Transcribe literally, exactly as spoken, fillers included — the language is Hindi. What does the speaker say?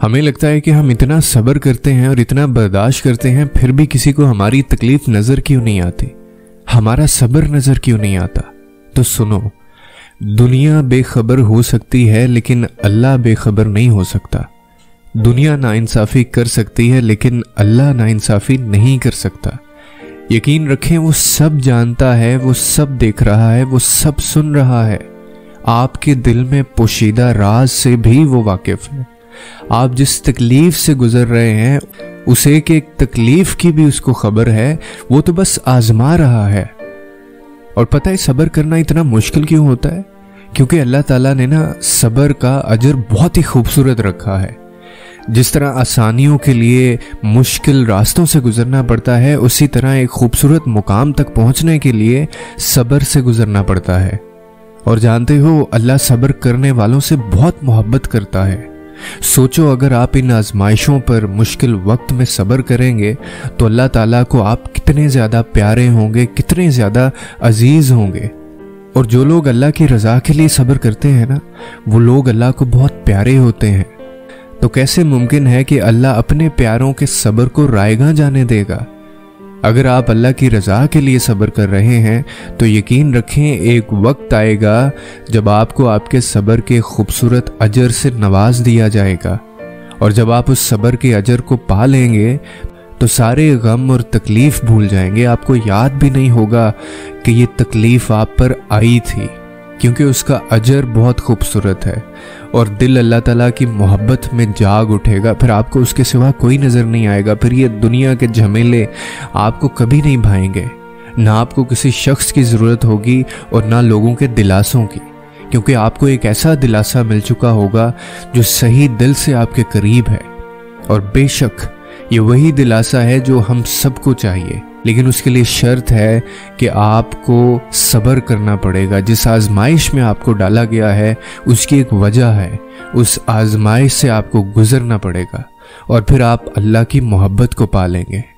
हमें लगता है कि हम इतना सब्र करते हैं और इतना बर्दाश्त करते हैं, फिर भी किसी को हमारी तकलीफ नजर क्यों नहीं आती, हमारा सब्र नजर क्यों नहीं आता। तो सुनो, दुनिया बेखबर हो सकती है लेकिन अल्लाह बेखबर नहीं हो सकता। दुनिया नाइंसाफी कर सकती है लेकिन अल्लाह नाइंसाफी नहीं कर सकता। यकीन रखें, वो सब जानता है, वो सब देख रहा है, वो सब सुन रहा है। आपके दिल में पोशीदा राज से भी वो वाकिफ है। आप जिस तकलीफ से गुजर रहे हैं उसे एक एक तकलीफ की भी उसको खबर है, वो तो बस आजमा रहा है। और पता है सब्र करना इतना मुश्किल क्यों होता है? क्योंकि अल्लाह ताला ने ना सब्र का अजर बहुत ही खूबसूरत रखा है। जिस तरह आसानियों के लिए मुश्किल रास्तों से गुजरना पड़ता है, उसी तरह एक खूबसूरत मुकाम तक पहुंचने के लिए सब्र से गुजरना पड़ता है। और जानते हो, अल्लाह सब्र करने वालों से बहुत मोहब्बत करता है। सोचो, अगर आप इन आजमाइशों पर मुश्किल वक्त में सब्र करेंगे तो अल्लाह ताला को आप कितने ज़्यादा प्यारे होंगे, कितने ज़्यादा अजीज़ होंगे। और जो लोग अल्लाह की रज़ा के लिए सब्र करते हैं ना, वो लोग अल्लाह को बहुत प्यारे होते हैं। तो कैसे मुमकिन है कि अल्लाह अपने प्यारों के सब्र को रायगा जाने देगा? अगर आप अल्लाह की रज़ा के लिए सब्र कर रहे हैं तो यकीन रखें, एक वक्त आएगा जब आपको आपके सब्र के खूबसूरत अजर से नवाज दिया जाएगा। और जब आप उस सब्र के अजर को पा लेंगे तो सारे गम और तकलीफ भूल जाएंगे। आपको याद भी नहीं होगा कि ये तकलीफ आप पर आई थी, क्योंकि उसका अजर बहुत खूबसूरत है। और दिल अल्लाह ताला की मोहब्बत में जाग उठेगा। फिर आपको उसके सिवा कोई नज़र नहीं आएगा। फिर ये दुनिया के झमेले आपको कभी नहीं भाएंगे। ना आपको किसी शख्स की ज़रूरत होगी और ना लोगों के दिलासों की, क्योंकि आपको एक ऐसा दिलासा मिल चुका होगा जो सही दिल से आपके करीब है। और बेशक ये वही दिलासा है जो हम सबको चाहिए, लेकिन उसके लिए शर्त है कि आपको सब्र करना पड़ेगा। जिस आजमाइश में आपको डाला गया है उसकी एक वजह है, उस आजमाइश से आपको गुजरना पड़ेगा और फिर आप अल्लाह की मोहब्बत को पा लेंगे।